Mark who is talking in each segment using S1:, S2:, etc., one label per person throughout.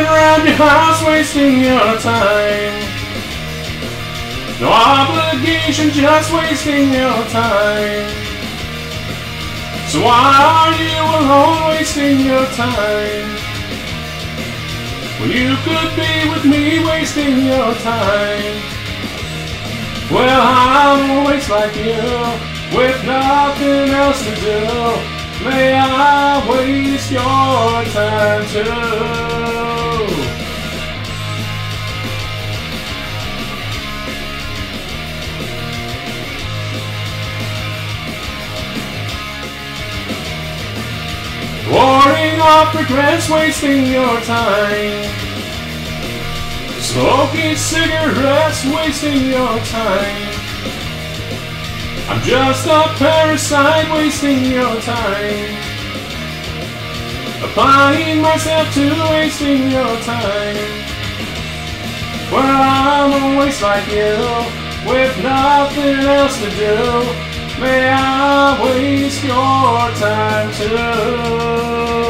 S1: around your house wasting your time. No obligation, just wasting your time. So why are you alone wasting your time, when you could be with me wasting your time? Well, I'm always like you, with nothing else to do. May I waste your time too? Warding off regrets, wasting your time. Smoking cigarettes, wasting your time. I'm just a parasite, wasting your time. Applying myself to wasting your time. Well, I'm always like you, with nothing else to do. May I waste your time too?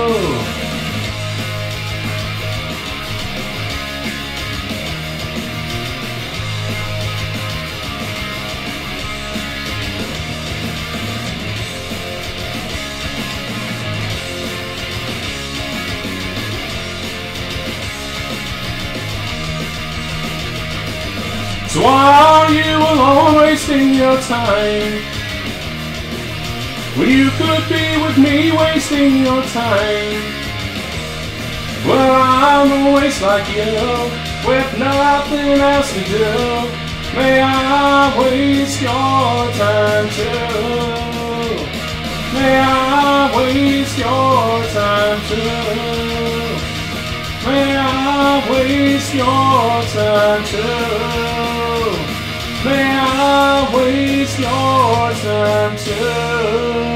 S1: So why are you alone wasting your time, when you could be with me wasting your time? Well, I'm always like you, with nothing else to do. May I waste your time too? May I waste your time too? May I waste your time too? May I waste your time too?